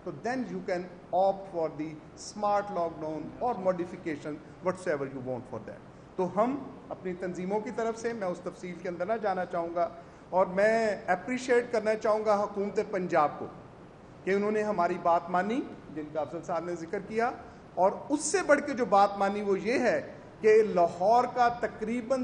تو then you can opt for the smart lockdown or modification whatsoever you want for that. تو ہم اپنی تنظیموں کی طرف سے، میں اس تفصیل کے اندر نہ جانا چاہوں گا، اور میں اپریشیٹ کرنا چاہوں گا حکومت پنجاب کو کہ انہوں نے ہماری بات مانی، جن کا افضل صاحب نے ذکر کیا، اور اس سے بڑھ کے جو بات مانی وہ یہ ہے کہ لاہور کا تقریباً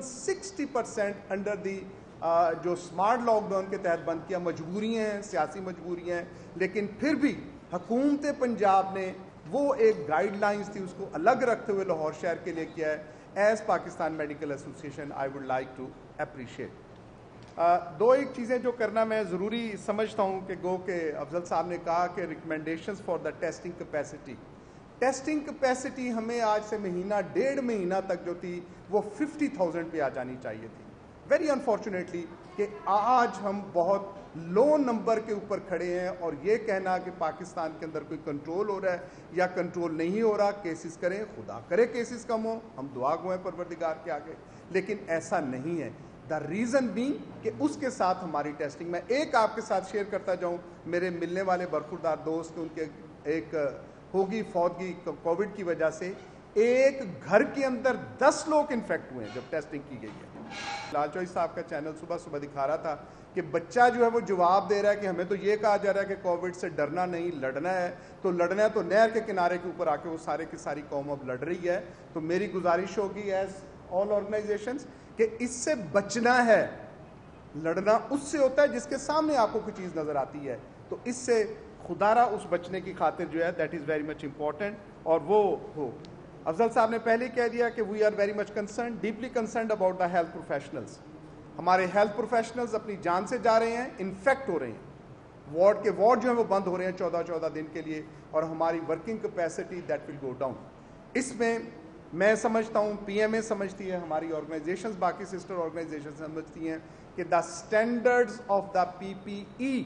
60% انڈر دی جو سمارٹ لاک ڈاؤن کے تحت بند کیا، مجبوریاں ہیں، سیاسی مجبوریاں ہیں، لیکن پھر بھی حکومت پنجاب نے وہ ایک گائیڈ لائنز تھی اس کو الگ رکھتے ہوئے لاہور شہر کے لیے کیا ہے. As Pakistan Medical Association I would like to appreciate. دو ایک چیزیں جو کرنا میں ضروری سمجھتا ہوں کہ گو کہ افضل صاحب نے کہا کہ recommendations for the testing capacity. Testing capacity ہمیں آج سے مہینہ ڈیڑھ مہینہ تک جو تھی وہ 50,000 پہ آ جانی چاہیے تھی. ویری انفارچونیٹلی کہ آج ہم بہت لو نمبر کے اوپر کھڑے ہیں، اور یہ کہنا کہ پاکستان کے اندر کوئی کنٹرول ہو رہا ہے یا کنٹرول نہیں ہو رہا، کیسز کریں، خدا کرے کیسز کم ہوں، ہم دعا گو ہیں پروردگار کے آگے، لیکن ایسا نہیں ہے. دا ریزن بینگ کہ اس کے ساتھ ہماری ٹیسٹنگ، میں ایک آپ کے ساتھ شیئر کرتا جاؤں، میرے ملنے والے برخوردار دوست ان کے ایک ہوگی فوتگی کووڈ کی وجہ سے، ایک گھر کے اندر 10 لوگ انفیکٹ ہوئے ہیں جب ٹیسٹنگ کی گئی ہے. لال چوئی صاحب کا چینل صبح دکھا رہا تھا کہ بچہ جو ہے وہ جواب دے رہا ہے کہ ہمیں تو یہ کہا جا رہا ہے کہ کووڈ سے ڈرنا نہیں، لڑنا ہے. تو لڑنا ہے تو نہر کے کنارے کے اوپر آ کے وہ سارے کی ساری قوم اب لڑ رہی ہے. تو میری گزارش ہوگی ایز آل آرگنائزیشنز کہ اس سے بچنا ہے. لڑنا اس سے ہوتا ہے جس کے سامنے آپ کو کوئی چیز نظر آتی ہے، تو اس سے خدا را اس بچنے کی خاطر جو ہے that is very much important. اور وہ ہو افضل صاحب نے پہلے کہہ دیا کہ we are very much concerned, deeply concerned about the health professionals. ہمارے ہیلتھ پروفیشنلز اپنی جان سے جا رہے ہیں، انفیکٹ ہو رہے ہیں، وارڈ جو ہیں وہ بند ہو رہے ہیں 14 دن کے لیے، اور ہماری working capacity that will go down. اس میں میں سمجھتا ہوں، پی ایم اے سمجھتی ہے، ہماری آرگنائزیشنز باقی سسٹر آرگنائزیشن سمجھتی ہیں کہ دا اسٹینڈرڈز آف دا پی پی ای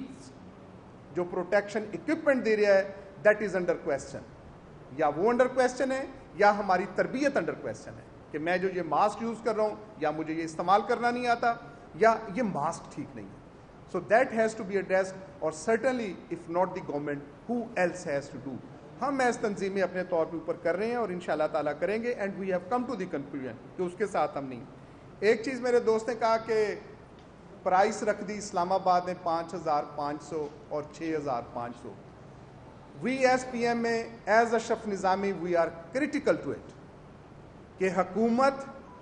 جو پروٹیکشن اکوپمنٹ دے رہا ہے دیٹ از انڈر کویسچن. یا وہ انڈر کویسچن ہے یا ہماری تربیت انڈر کویسچن ہے کہ میں جو یہ ماسک یوز کر رہا ہوں یا مجھے یہ استعمال کرنا نہیں آتا یا یہ ماسک ٹھیک نہیں ہے. So that has to be addressed, اور certainly if not the government who else has to do. ہم ایز تنظیمیں اپنے طور پہ اوپر کر رہے ہیں اور انشاءاللہ تعالیٰ کریں گے، and we have come to the conclusion کہ اس کے ساتھ ہم نہیں. ایک چیز میرے دوست نے کہا کہ پرائس رکھ دی اسلام آباد نے 5,500 اور 6,500. We as P M A as Ashraf Nizami we are critical to it کہ حکومت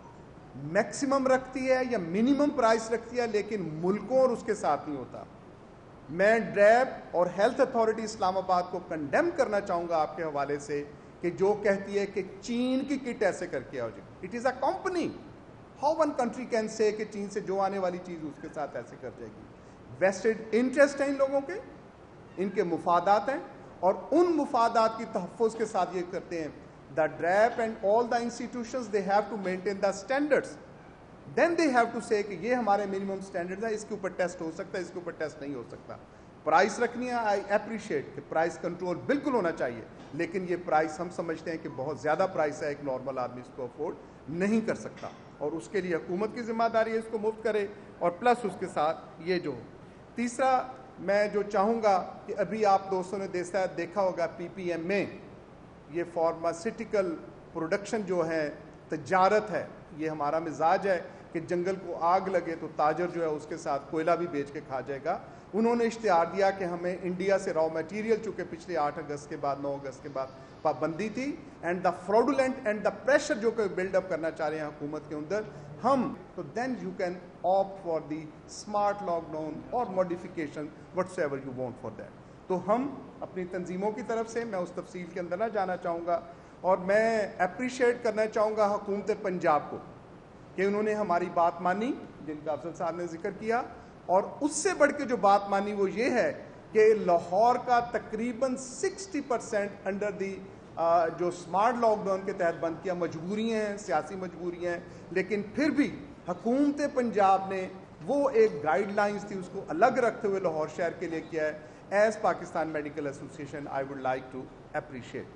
میکسیمم رکھتی ہے یا منیمم پرائس رکھتی ہے، لیکن ملکوں اور اس کے ساتھ نہیں ہوتا. میں ڈریب اور ہیلتھ اتھارٹی اسلام آباد کو کنڈیم کرنا چاہوں گا آپ کے حوالے سے کہ جو کہتی ہے کہ چین کی کٹ ایسے کر کے آؤ جی. It is a company. How one country can say کہ چین سے جو آنے والی چیز اس کے ساتھ ایسے کر جائے گی. ویسٹڈ انٹرسٹ ہیں ان لوگوں کے، ان کے مفادات ہیں، اور ان مفادات کی تحفظ کے ساتھ یہ کرتے ہیں. The DRAP and all the institutions, they have to maintain the standards. Then they have to say کہ یہ ہمارے minimum standards ہیں، اس کے اوپر ٹیسٹ ہو سکتا ہے، اس کے اوپر ٹیسٹ نہیں ہو سکتا. پرائس رکھنی ہے، I appreciate کہ پرائس کنٹرول بالکل ہونا چاہیے، لیکن یہ پرائس ہم سمجھتے ہیں کہ بہت زیادہ پرائس ہے، ایک نارمل آدمی اس کو افورڈ نہیں کر سکتا، اور اس کے لیے حکومت کی ذمہ داری ہے اس کو مفت کرے، اور پلس اس کے ساتھ یہ جو. تیسرا میں جو چاہوں گا کہ ابھی آپ دوستوں نے دیکھا ہوگا پی پی ایم میں یہ فارماسیٹیکل پروڈکشن جو ہے، تجارت ہے، یہ ہمارا مزاج ہے کہ جنگل کو آگ لگے تو تاجر جو ہے اس کے ساتھ کوئلہ بھی بیچ کے کھا جائے گا. انہوں نے اشتہار دیا کہ ہمیں انڈیا سے را میٹیریل، چونکہ پچھلے 8 اگست کے بعد 9 اگست کے بعد پابندی تھی، and the fraudulent and the pressure جو کہ بلڈ اپ کرنا چاہ رہے ہیں حکومت کے اندر ہم، تو then you can opt for the smart lockdown اور modification whatsoever you want for that. تو ہم اپنی تنظیموں کی طرف سے، میں اس تفصیل کے اندر نہ جانا چاہوں گا، اور میں اپریشیٹ کرنا چاہوں گا حکومت پنجاب کو کہ انہوں نے ہماری بات مانی، جن کا افضل صاحب نے ذکر کیا، اور اس سے بڑھ کے جو بات مانی وہ یہ ہے کہ لاہور کا تقریباً 60% انڈر دی جو سمارٹ لاک ڈاؤن کے تحت بند کیا. مجبوریاں ہیں، سیاسی مجبوریاں ہیں، لیکن پھر بھی حکومت پنجاب نے وہ ایک گائیڈ لائنز تھی اس کو الگ رکھتے ہوئے لاہور شہر کے لیے کیا ہے. As Pakistan Medical Association I would like to appreciate.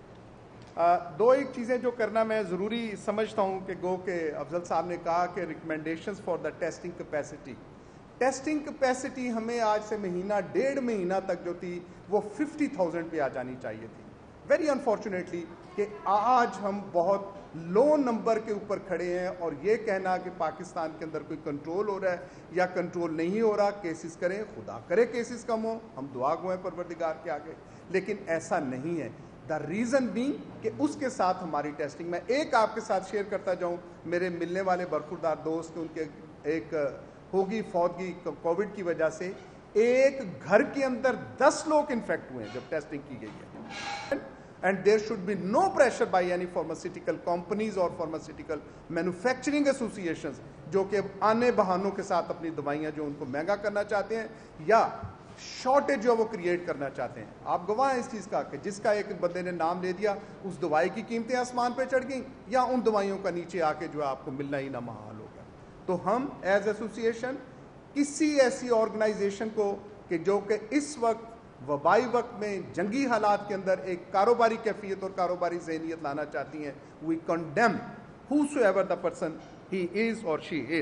دو ایک چیزیں جو کرنا میں ضروری سمجھتا ہوں کہ گو کہ افضل صاحب نے کہا کہ recommendations for the testing capacity. Testing capacity ہمیں آج سے مہینہ ڈیڑھ مہینہ تک جو تھی وہ 50,000 پہ آ جانی چاہیے تھی. ویری انفارچونیٹلی کہ آج ہم بہت لو نمبر کے اوپر کھڑے ہیں, اور یہ کہنا کہ پاکستان کے اندر کوئی کنٹرول ہو رہا ہے یا کنٹرول نہیں ہو رہا, کیسز کریں, خدا کرے کیسز کم ہو, ہم دعا گو ہیں پروردگار کے آگے, لیکن ایسا نہیں ہے. دا ریزن بینگ کہ اس کے ساتھ ہماری ٹیسٹنگ, میں ایک آپ کے ساتھ شیئر کرتا جاؤں, میرے ملنے والے برخوردار دوست ان کے ایک ہوگی فوتگی کووڈ کی وجہ سے, ایک گھر کے اندر 10 لوگ انفیکٹ ہوئے ہیں جب ٹیسٹنگ کی گئی ہے. And there should be no pressure by any pharmaceutical companies اور فارماسیوٹیکل مینوفیکچرنگ ایسوسیشنز جو کہ آنے بہانوں کے ساتھ اپنی دوائیاں جو ان کو مہنگا کرنا چاہتے ہیں یا شارٹیج جو وہ کریٹ کرنا چاہتے ہیں. آپ گواہ ہیں اس چیز کا کہ جس کا ایک بندے نے نام لے دیا, اس دوائی کی قیمتیں آسمان پہ چڑھ گئیں, یا ان دوائیوں کا نیچے آ کے جو آپ کو ملنا ہی نہ محال ہو گیا. تو ہم ایز ایسوسیشن کسی ایسی آرگنائزیشن کو کہ جو کہ اس وقت وبائی وقت میں جنگی حالات کے اندر ایک کاروباری کیفیت اور کاروباری ذہنیت لانا چاہتی ہیں, we condemn whosoever the person he is or she is.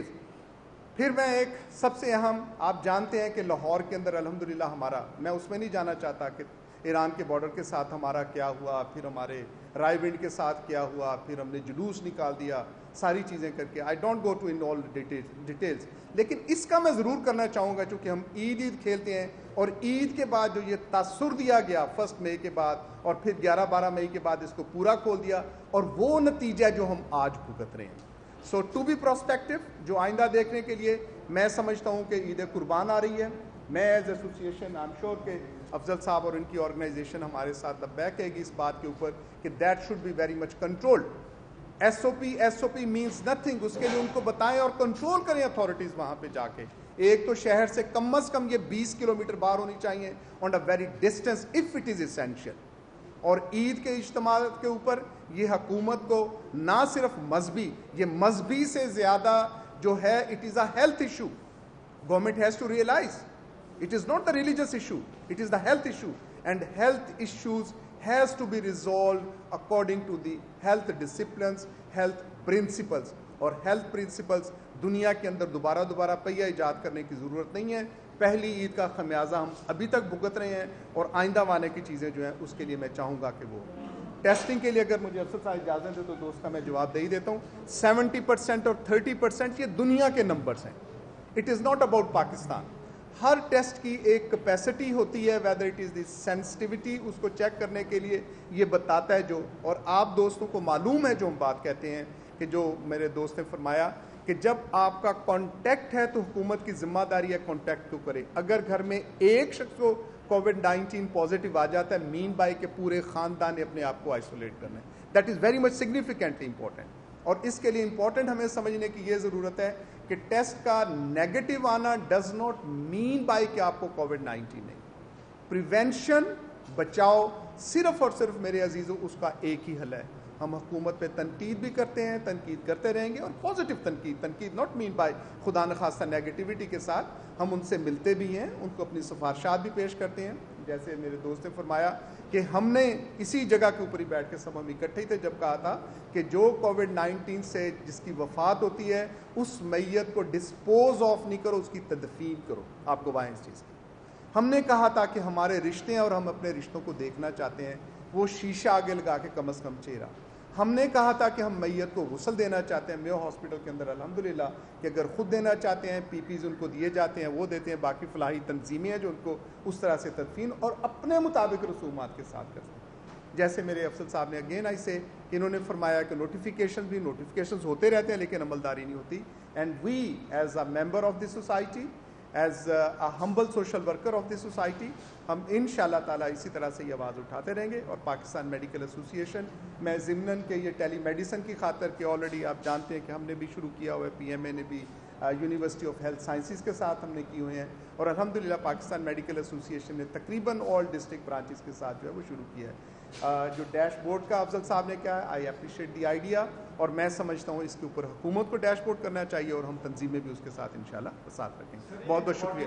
پھر میں ایک سب سے اہم, آپ جانتے ہیں کہ لاہور کے اندر الحمدللہ ہمارا, میں اس میں نہیں جانا چاہتا کہ ایران کے بارڈر کے ساتھ ہمارا کیا ہوا, پھر ہمارے رائے ونڈ کے ساتھ کیا ہوا, پھر ہم نے جلوس نکال دیا, ساری چیزیں کر کے. I don't go to in all details, لیکن اس کا میں ضرور کرنا چاہوں گا چونکہ ہم عید کھیلتے ہیں, اور عید کے بعد جو یہ تاثر دیا گیا 1 مئی کے بعد, اور پھر 11-12 مئی کے بعد اس کو پورا کھول دیا, اور وہ نتیجہ جو ہم آج بھگت رہے ہیں. سو ٹو بی پروسپیکٹو, جو آئندہ دیکھنے کے لیے میں سمجھتا ہوں کہ عید قربان آ رہی ہے. میں as association I am sure کہ افضل صاحب اور ان کی آرگنائزیشن ہمارے ساتھ لبیک ہے گی اس بات کے اوپر کہ that should be very much controlled. S O P means nothing, اس کے لیے ان کو بتائیں اور کنٹرول کریں اتھارٹیز وہاں پہ جا کے. ایک تو شہر سے کم از کم یہ 20 کلومیٹر باہر ہونی چاہیے on a very distance if it is essential. اور عید کے اجتماعات کے اوپر یہ حکومت کو نہ صرف مذہبی, یہ مذہبی سے زیادہ جو ہے it is a health issue. Government has to realise it is not the religious issue, it is the health issue, and health issues has to be resolved according to the health disciplines, health principles. اور health principles دنیا کے اندر دوبارہ پہیہ ایجاد کرنے کی ضرورت نہیں ہے. پہلی عید کا خمیازہ ہم ابھی تک بھگت رہے ہیں, اور آئندہ آنے کی چیزیں جو ہیں اس کے لیے میں چاہوں گا کہ وہ ٹیسٹنگ کے لیے اگر مجھے افسر صاحب اجازت دے تو دوست کا میں جواب دے ہی دیتا ہوں. 70% اور 30% یہ دنیا کے نمبرز ہیں, it is not about Pakistan. ہر ٹیسٹ کی ایک کیپیسٹی ہوتی ہے, whether it is the sensitivity, اس کو چیک کرنے کے لیے یہ بتاتا ہے جو, اور آپ دوستوں کو معلوم ہے جو ہم بات کہتے ہیں کہ جو میرے دوست نے فرمایا کہ جب آپ کا کانٹیکٹ ہے تو حکومت کی ذمہ داری ہے کانٹیکٹ کو کرے. اگر گھر میں ایک شخص کو کووڈ-19 پازیٹیو آ جاتا ہے, مین بائی کہ پورے خاندان نے اپنے آپ کو آئسولیٹ کرنا ہے. That is very much significantly important. اور اس کے لیے امپورٹنٹ ہمیں سمجھنے کی یہ ضرورت ہے کہ ٹیسٹ کا نیگیٹو آنا ڈز ناٹ مین بائی کہ آپ کو کووڈ-19 نہیں. پریونشن, بچاؤ, صرف اور صرف میرے عزیزوں اس کا ایک ہی حل ہے. ہم حکومت پہ تنقید بھی کرتے ہیں, تنقید کرتے رہیں گے, اور پازیٹیو تنقید ناٹ مین بائی خدا نخواستہ نیگیٹیوٹی کے ساتھ. ہم ان سے ملتے بھی ہیں, ان کو اپنی سفارشات بھی پیش کرتے ہیں. جیسے میرے دوست نے فرمایا کہ ہم نے اسی جگہ کے اوپر ہی بیٹھ کے سب ہم اکٹھے ہی تھے جب کہا تھا کہ جو کووڈ-19 سے جس کی وفات ہوتی ہے اس میت کو ڈسپوز آف نہیں کرو, اس کی تدفین کرو. آپ گواہ ہیں اس چیز کی. ہم نے کہا تھا کہ ہمارے رشتے ہیں اور ہم اپنے رشتوں کو دیکھنا چاہتے ہیں, وہ شیشہ آگے لگا کے کم از کم چہرہ. ہم نے کہا تھا کہ ہم میت کو غسل دینا چاہتے ہیں. میو ہاسپٹل کے اندر الحمدللہ کہ اگر خود دینا چاہتے ہیں, پی پیز ان کو دیے جاتے ہیں, وہ دیتے ہیں. باقی فلاحی تنظیمیں ہیں جو ان کو اس طرح سے تدفین اور اپنے مطابق رسومات کے ساتھ کرتے ہیں. جیسے میرے افسر صاحب نے اگین آئی سے انہوں نے فرمایا کہ نوٹیفیکیشنز ہوتے رہتے ہیں لیکن عملداری نہیں ہوتی. And we as a member of the society, as a humble social worker of the society, ہم انشاءاللہ تعالیٰ اسی طرح سے یہ آواز اٹھاتے رہیں گے. اور پاکستان میڈیکل ایسوسیشن, میں ضمناً کہ یہ ٹیلی میڈیسن کی خاطر کہ آلریڈی آپ جانتے ہیں کہ ہم نے بھی شروع کیا ہوا ہے, پی ایم اے نے بھی یونیورسٹی آف ہیلتھ سائنسز کے ساتھ ہم نے کی ہوئے ہیں, اور الحمدللہ پاکستان میڈیکل ایسوسیشن نے تقریباً آل ڈسٹرکٹ برانچز کے ساتھ جو ہے وہ شروع کیا ہے. جو ڈیش بورڈ کا افضل صاحب نے کیا ہے, آئی اپریشیٹ دی آئیڈیا, اور میں سمجھتا ہوں اس کے اوپر حکومت کو ڈیش بورڈ کرنا چاہیے اور ہم تنظیمیں بھی اس کے ساتھ انشاءاللہ ساتھ رکھیں. بہت بہت شکریہ.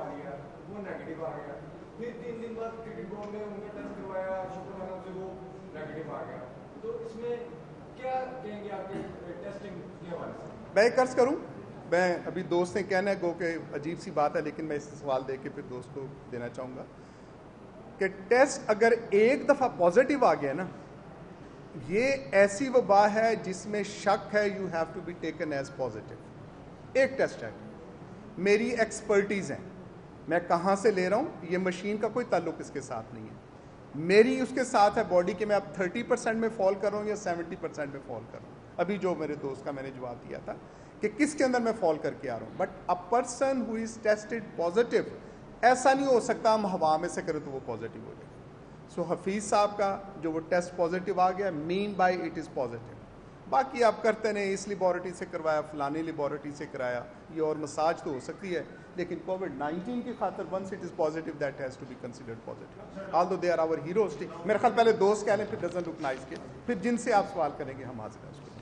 پھر 3 دن بعد کرکٹ بورڈ نے ان کا ٹیسٹ کروایا, شکر سے وہ نیگیٹو آ گیا, تو اس میں کیا کہیں گے آپ کے ٹیسٹنگ کے حوالے سے؟ میں ایک عرض کروں, میں ابھی دوست نے کہنا ہے گو کہ عجیب سی بات ہے, لیکن میں اس سوال دے کے پھر دوست کو دینا چاہوں گا کہ ٹیسٹ اگر ایک دفعہ پازیٹیو آ گیا نا, یہ ایسی وبا ہے جس میں شک ہے, you have to be taken as positive. ایک ٹیسٹ ہے, میری ایکسپرٹیز ہیں, میں کہاں سے لے رہا ہوں, یہ مشین کا کوئی تعلق اس کے ساتھ نہیں ہے, میری اس کے ساتھ ہے باڈی کے میں اب 30% میں فال کر رہا ہوں یا 70% میں فال کر رہا ہوں. ابھی جو میرے دوست کا میں نے جواب دیا تھا کہ کس کے اندر میں فال کر کے آ رہا ہوں. But a person who is tested positive, ایسا نہیں ہو سکتا ہم ہوا میں سے کریں تو وہ پازیٹیو ہو جائے. سو حفیظ صاحب کا جو وہ ٹیسٹ پازیٹیو آ گیا, mean by it is positive. باقی آپ کرتے نہیں, اس لیبارٹری سے کروایا, فلانی لیبارٹری سے کرایا, یہ اور مساج تو ہو سکتی ہے, لیکن کووڈ-19 کی خاطر once it is positive that has to be considered positive. Although they are our heroes. میرے خیال پہلے دوست کہہ لیں, پھر ڈزنٹ لک نائس کے, پھر جن سے آپ سوال کریں گے ہم حاضر ہیں.